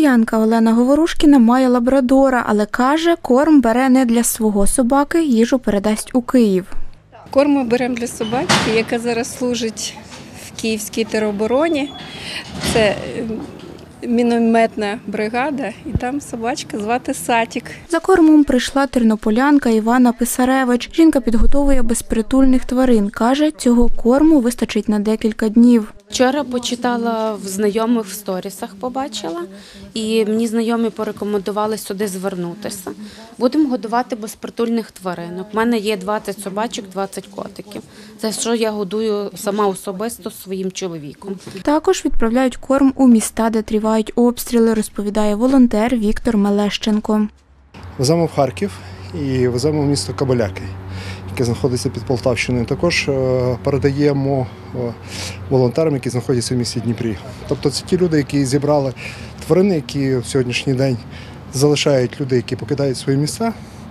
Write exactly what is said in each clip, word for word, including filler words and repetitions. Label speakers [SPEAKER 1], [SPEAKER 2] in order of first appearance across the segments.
[SPEAKER 1] Тернополянка Олена Говорушкіна має лабрадора, але каже, корм бере не для свого собаки, їжу передасть у Київ.
[SPEAKER 2] Корм ми беремо для собачки, яка зараз служить в Київській теробороні. Це мінометна бригада, і там собачка звати Сатік.
[SPEAKER 1] За кормом прийшла тернополянка Івана Писаревич. Жінка підготовує безпритульних тварин. Каже, цього корму вистачить на декілька днів.
[SPEAKER 3] Вчора почитала в знайомих в сторісах, побачила, і мені знайомі порекомендували сюди звернутися. Будемо годувати безпритульних тваринок. У мене є двадцять собачок, двадцять котиків. Це що я годую сама особисто своїм чоловіком.
[SPEAKER 1] Також відправляють корм у міста, де тривають обстріли, розповідає волонтер Віктор Мелещенко.
[SPEAKER 4] Веземо в Харків і веземо в місто Кобиляки, яке знаходиться під Полтавщиною. Також передаємо волонтерам, які знаходяться в місті Дніпрі. Тобто це ті люди, які зібрали тварини, які в сьогоднішній день залишають люди, які покидають свої місця.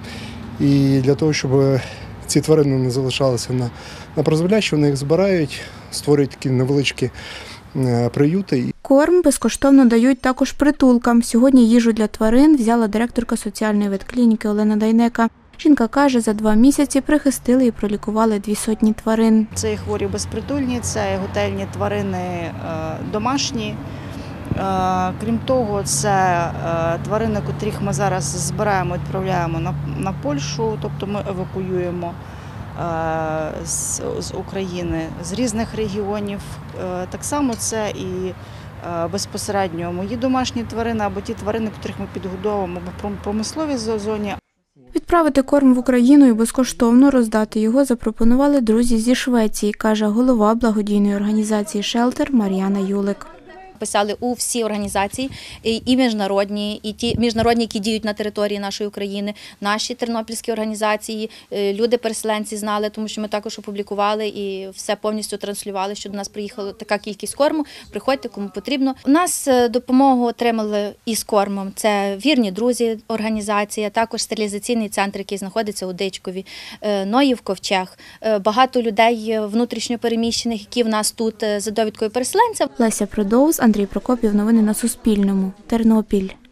[SPEAKER 4] І для того, щоб ці тварини не залишалися на, на призволяще, вони їх збирають, створюють такі невеличкі приюти.
[SPEAKER 1] Корм безкоштовно дають також притулкам. Сьогодні їжу для тварин взяла директорка соціальної ветклініки Олена Дайнека. Жінка каже, за два місяці прихистили і пролікували дві сотні тварин.
[SPEAKER 5] Це і хворі безпритульні, це і готельні тварини домашні. Крім того, це тварини, котрих ми зараз збираємо, відправляємо на, на Польщу, тобто ми евакуюємо з, з України, з різних регіонів. Так само це і безпосередньо мої домашні тварини або ті тварини, котрих ми підгодовуємо в промисловій зоні.
[SPEAKER 1] Відправити корм в Україну і безкоштовно роздати його запропонували друзі зі Швеції, каже голова благодійної організації «Шелтер» Мар'яна Юлик.
[SPEAKER 6] Писали у всі організації, і міжнародні, і ті міжнародні, які діють на території нашої України, наші тернопільські організації, люди-переселенці знали, тому що ми також опублікували і все повністю транслювали, що до нас приїхала така кількість корму, приходьте, кому потрібно. У нас допомогу отримали із кормом, це вірні друзі організація, також стерилізаційний центр, який знаходиться у Дичкові, Ноїв Ковчег, багато людей внутрішньо переміщених, які в нас тут за довідкою переселенця.
[SPEAKER 1] Леся Продоус, Андрій Прокопів. Новини на Суспільному. Тернопіль.